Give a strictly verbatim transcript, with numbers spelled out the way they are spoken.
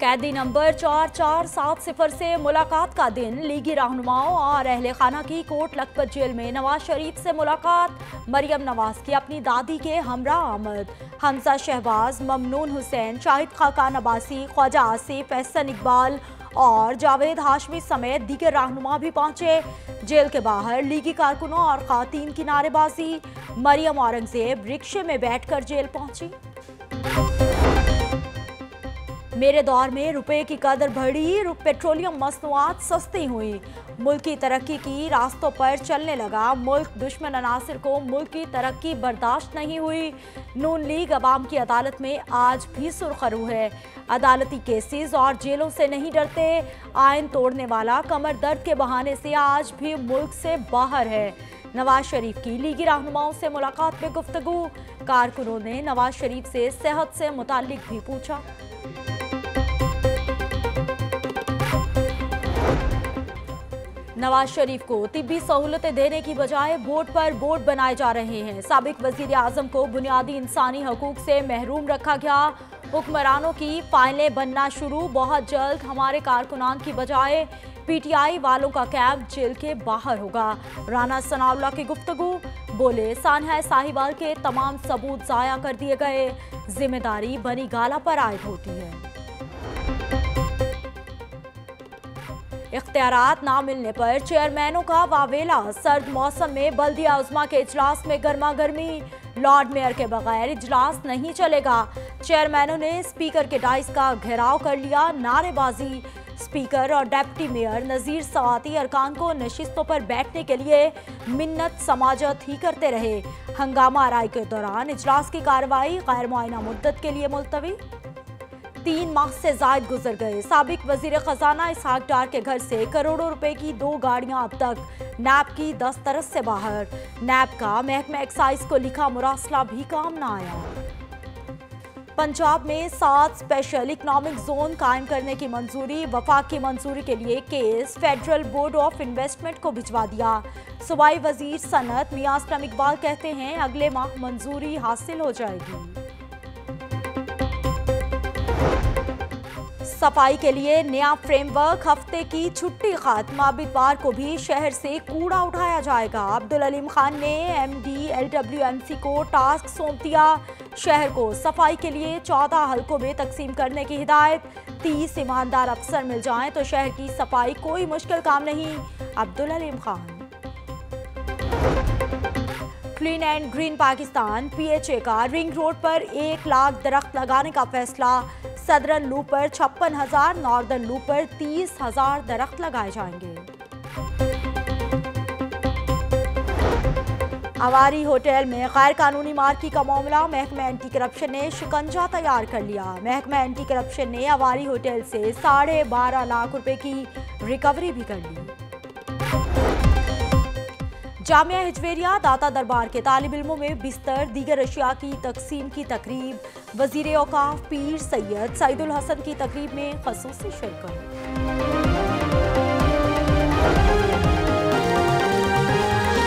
कैदी नंबर चार चार सात सिफर से मुलाकात का दिन। लीगी रहनुमाओं और अहले खाना की कोट लखपत जेल में नवाज शरीफ से मुलाकात। मरियम नवाज की अपनी दादी के हमरा आमद। हमजा शहबाज, ममनून हुसैन, शाहिद खाकान अब्बासी, ख्वाजा आसिफ, एहसन इकबाल और जावेद हाशमी समेत दीगर रहनुमा भी पहुंचे। जेल के बाहर लीगी कारकुनों और खातीन की नारेबाजी। मरियम औरंगजेब रिक्शे में बैठकर जेल पहुंची। मेरे दौर में रुपए की कदर बढ़ी, पेट्रोलियम मसनूआत सस्ती हुई, मुल्क की तरक्की की रास्तों पर चलने लगा। मुल्क दुश्मन अनासिर को मुल्क की तरक्की बर्दाश्त नहीं हुई। नून लीग अवाम की अदालत में आज भी सुरखरू है। अदालती केसेस और जेलों से नहीं डरते। आइन तोड़ने वाला कमर दर्द के बहाने से आज भी मुल्क से बाहर है। नवाज शरीफ की लीगी रहनुमाओं से मुलाकात में गुफ्तगू। कारकुनों ने नवाज शरीफ से सेहत से मुताल्लिक भी पूछा। नवाज शरीफ को तिब्बी सहूलतें देने की बजाय बोर्ड पर बोर्ड बनाए जा रहे हैं। साबिक वजीर आजम को बुनियादी इंसानी हकूक से महरूम रखा गया। हुक्मरानों की फाइलें बनना शुरू। बहुत जल्द हमारे कारकुनान की बजाय पीटीआई वालों का कैंप जेल के बाहर होगा। राना सनाउल्लाह की गुफ्तगू। बोले, सानहा साहिवाल के तमाम सबूत जाया कर दिए गए। जिम्मेदारी बनी गाला पर आयद होती है। इख्तियारात ना मिलने पर चेयरमैनों का वावेला। सर्द मौसम में बल्दिया उज़्मा के इजलास में गर्मा गर्मी। लॉर्ड मेयर के बगैर इजलास नहीं चलेगा। चेयरमैनों ने स्पीकर के डाइस का घेराव कर लिया। नारेबाजी। स्पीकर और डेप्टी मेयर नज़ीर सवाती अरकान को नशिस्तों पर बैठने के लिए मिन्नत समाजत ही करते रहे। हंगामा आराई के दौरान इजलास की कार्रवाई गैर मुआयना मुद्दत के लिए मुलतवी। तीन माह से जायद गुजर गए। साबिक वजीर खजाना इसहाक डार के घर से करोड़ों रुपए की दो गाड़ियां अब तक नैब की दस्तरस से बाहर। नैब का महकमा एक्साइज को लिखा मुरासला भी काम न आया। पंजाब में सात स्पेशल इकोनॉमिक जोन कायम करने की मंजूरी। वफाक की मंजूरी के लिए case Federal Board of Investment को भिजवा दिया। सूबाई वजीर सनत मियां असलम इकबाल कहते हैं अगले माह मंजूरी हासिल हो जाएगी। सफाई के लिए नया फ्रेमवर्क। हफ्ते की छुट्टी खत्म। आबिदवार को भी शहर से कूड़ा उठाया जाएगा। अब्दुल अलीम खान ने एमडी एलडब्ल्यूएमसी को टास्क सौंप दिया। शहर को सफाई के लिए चौदह हलकों में तकसीम करने की हिदायत। तीस ईमानदार अफसर मिल जाएं तो शहर की सफाई कोई मुश्किल काम नहीं। Abdul Aleem Khan. Clean and green Pakistan PHA का रिंग रोड पर एक लाख दरख्त लगाने का फैसला। सदरन लूप पर छप्पन हजार, नॉर्दर्न लूप पर तीस हजार दरख्त लगाए जाएंगे। अवारी होटल में गैर कानूनी मार्की का मामला। महकमा एंटी करप्शन ने शिकंजा तैयार कर लिया। महकमा एंटी करप्शन ने अवारी होटल से साढ़े बारह लाख रुपए की रिकवरी भी कर ली। जामिया हिजवेरिया दाता दरबार के तालिब इल्मों में बिस्तर दीगर अशिया की तकसीम की तकरीब। वजीर औकाफ पीर सैयद सईदुल हसन की तकरीब में खसूसी शिरकत।